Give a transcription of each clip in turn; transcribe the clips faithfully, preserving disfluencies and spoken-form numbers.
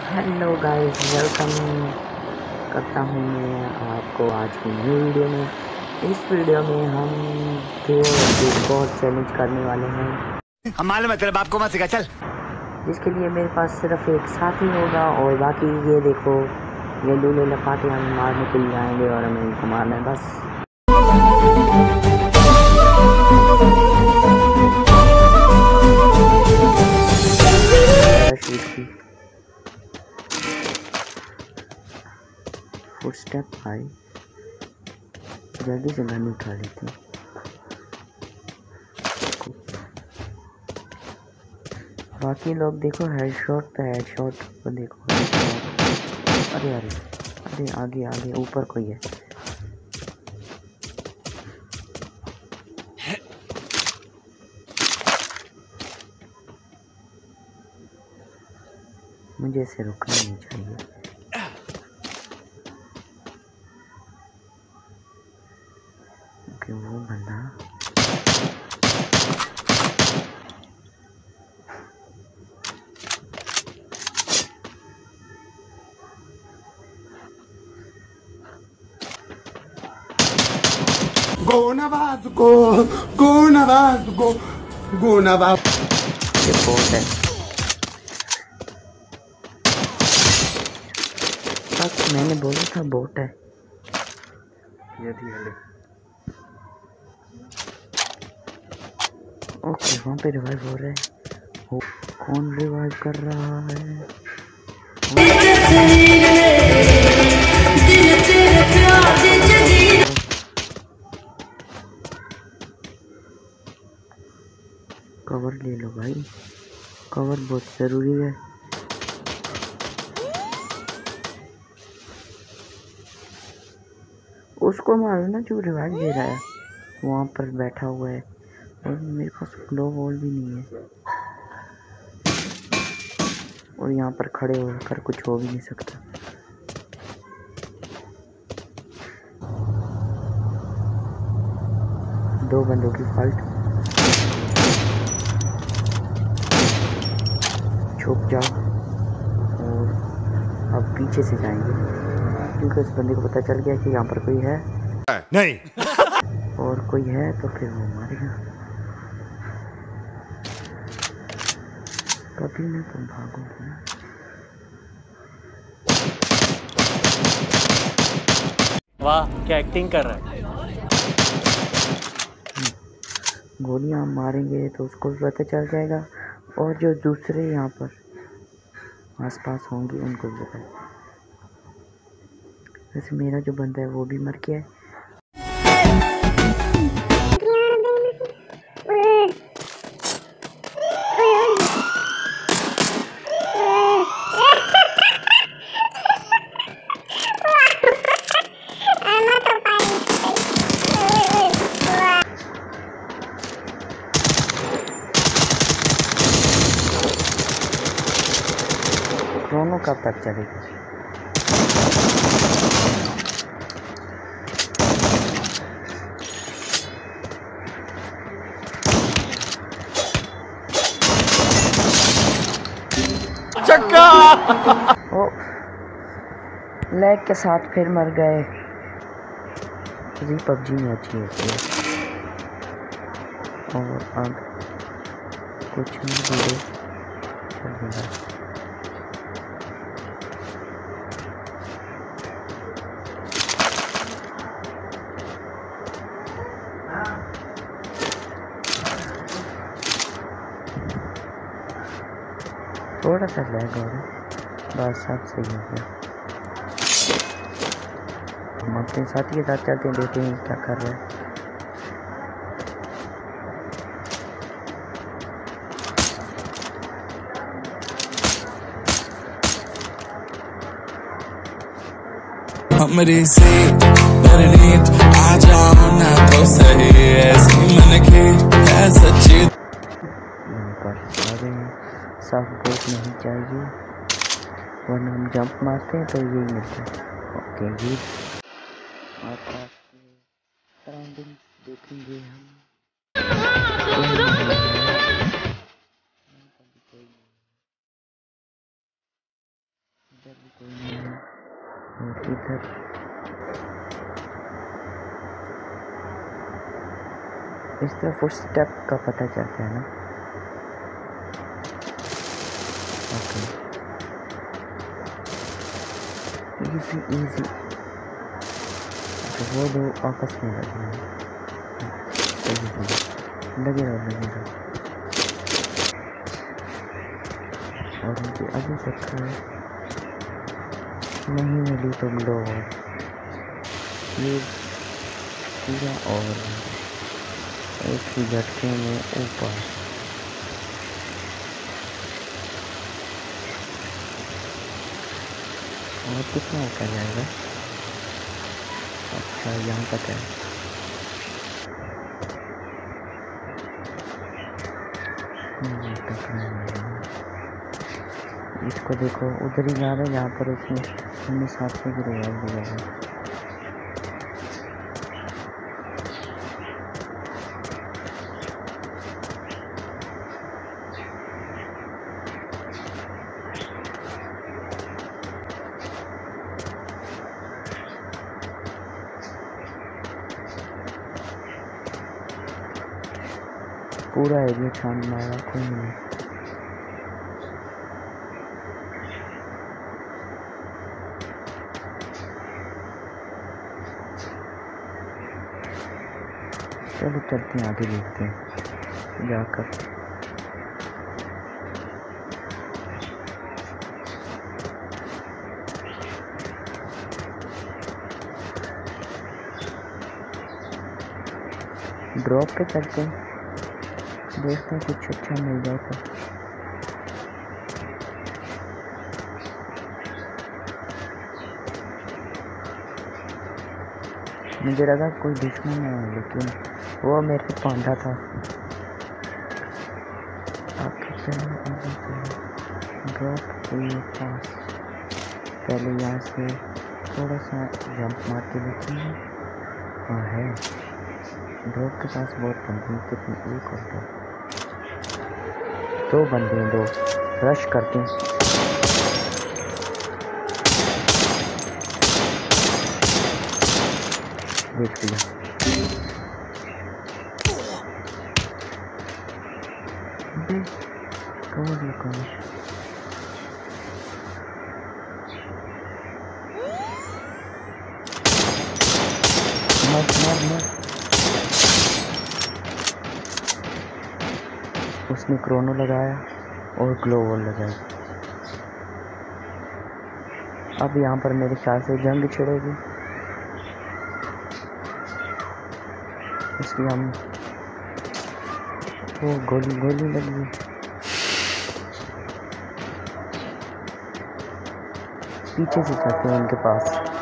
Hello guys, welcome करता हूँ मैं आपको आज की न्यू वीडियो में। इस वीडियो में हम डिस्कॉर्ड चैलेंज करने वाले हैं। हम मालूम है तेरे बाप को मत सिखा, चल। जिसके लिए मेरे पास सिर्फ एक साथी होगा और बाकी ये देखो, ये लूले लपाटे हम मारने के लिए आएंगे और हमें इनको मारना है बस। फुटस्टेप आए, जल्दी से गन उठा लेते हैं। बाकी लोग देखो, हेडशॉट पे हेडशॉट को देखो। अरे अरे अरे आगे आगे ऊपर कोई है। मुझे इसे रुकना नहीं चाहिए। क्यों वो बंदा Go Navas, go, go Navas, go, go Navas. ये बोट है। बस मैंने बोला था बोट है। यदि हले ओके, वहाँ पे रिवाइव हो रहा है। हो, कौन रिवाइव कर रहा है? कवर ले लो भाई, कवर बहुत जरूरी है। उसको मारो ना जो रिवाइव दे रहा है, वहाँ पर बैठा हुआ है। और मेरे पास ग्लो वॉल भी नहीं है और यहाँ पर खड़े होकर कुछ हो भी नहीं सकता। दो बंदों की फाइट। छुप जाओ और अब पीछे से जाएंगे क्योंकि उस बंदे को पता चल गया कि यहाँ पर कोई है नहीं। और कोई है तो फिर वो मारेगा। कभी ना तुम भागोगे ना। वाह, क्या एक्टिंग कर रहा है। गोलियां मारेंगे तो उसको भी पता चल जाएगा और जो दूसरे यहाँ पर आसपास होंगे उनको भी पता। वैसे मेरा जो बंदा है वो भी मर गया है। क्रोनो कब तक चलेगा? चक्का। ओ, लैग के साथ फिर मर गए। जी पबजी में अच्छी होती है। और अब कुछ नहीं वीडियो चलेगा। थोड़ा सा लैग हो रहा है, बस सब सही हो गया। हम अपने साथी के साथ चलते हैं, देखते हैं क्या कर रहे हैं। हमरी से परनीत आ जाओ ना तो सही, ऐसी मन की है सच्ची। यहाँ पर सारे साफ बोट नहीं चाहिए वरना हम जंप मारते हैं तो यही मिलता है। ओके जी, आसपास सराउंडिंग देखेंगे हम। और इधर इस तरह फुट स्टेप का पता चलता है ना। Okay easy easy. वो दो आपस में लगे हैं, लगे रहो लगे रहो। और मुझे अभी तक नहीं मिली तो ग्लो ये पूरा और एक ही झटके में ऊपर। और कितना ऊपर जाएगा? अच्छा यहाँ तक है। इसको देखो उधर ही जा रहा है जहाँ पर उसने हमने साथ में गिरवा दिया है। पूरा एरिया छान मारा, कोई नहीं। चलो चलते हैं आगे देखते हैं जाकर। ड्रॉप पे चलते हैं, देखते हैं कुछ अच्छा मिल जाए तो। मुझे लगा कोई दुश्मन है लेकिन वो मेरे पांडा था। ड्रॉप के पास पहले यहाँ से थोड़ा सा जंप मार के देखेंगे। हाँ है, ड्रॉप के पास बहुत बंदे हैं। कितने? एक और दो दो बंदे हैं, दो रश करते हैं। देख लिया। कवर लो कवर। मत मत मत। उसने क्रोनो लगाया और ग्लो वॉल लगाई। अब यहाँ पर मेरे ख्याल से जंग छिड़ेगी, इसलिए हम वो गोली गोली लगी। पीछे से जाते हैं उनके पास।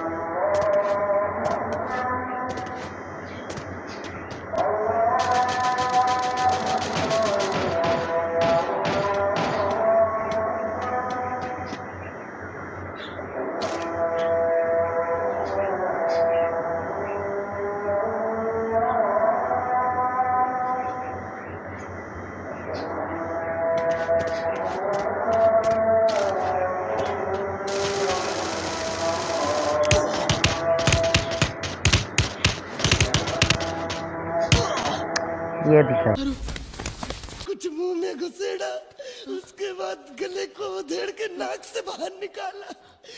ये भी कर। कुछ मुंह में घुसेड़ा, उसके बाद गले को उधेड़ के नाक से बाहर निकाला।